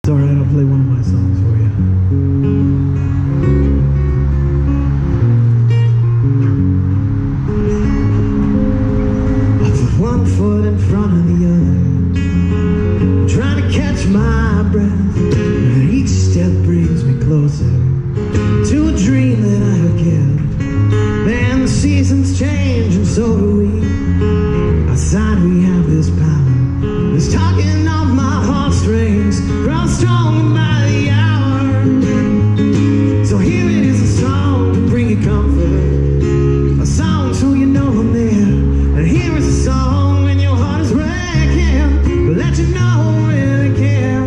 It's alright, I'll play one of my songs for you. I put one foot in front of the other, trying to catch my breath, and each step brings me closer to a dream that I have kept. And the seasons change and so do we. Outside we have this power, this tugging of my heartstrings, grown strong by the hour. So here it is, a song to bring you comfort, a song so you know I'm there. And here is a song when your heart is breaking, to let you know I really care.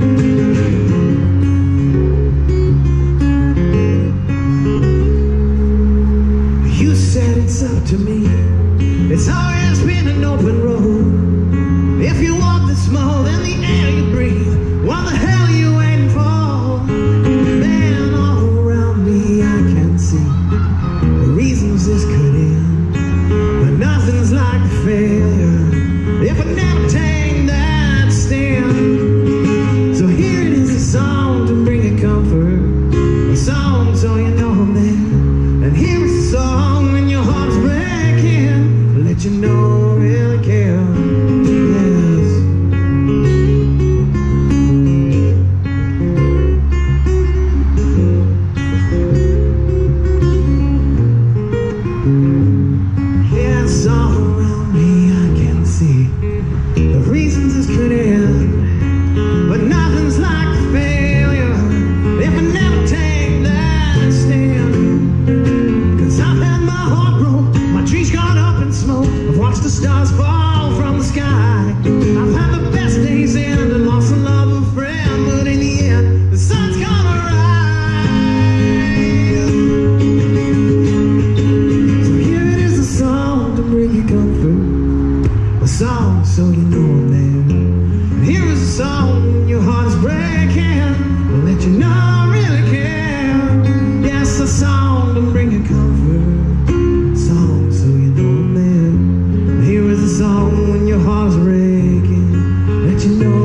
You said it's up to me, it's always been an open road. If you want this more than the air you breathe, what the hell are you waiting for? Then all around me I can see the reasons this could end, but nothing's like the failure if I never take that stand. So here it is, a song to bring you comfort, a song so you know I'm there. And here is a song when your heart's breaking, to let you know I really care. Yes, all around me I can see the reasons this could end, but nothing's like the failure if I never take that stand. Cause I've had my heart broke, my trees gone up in smoke, I've watched the stars fall from the sky. I've had the best days in and lost the love of a friend, but in the end the sun's gonna rise. So here it is, a song to bring you comfort, a song so you know I'm there. And here is a song when your heart is breaking, to let you know I really care. Yes, a song to bring you comfort, a song so you know I'm there. And here is a song when your heart is breaking, let you know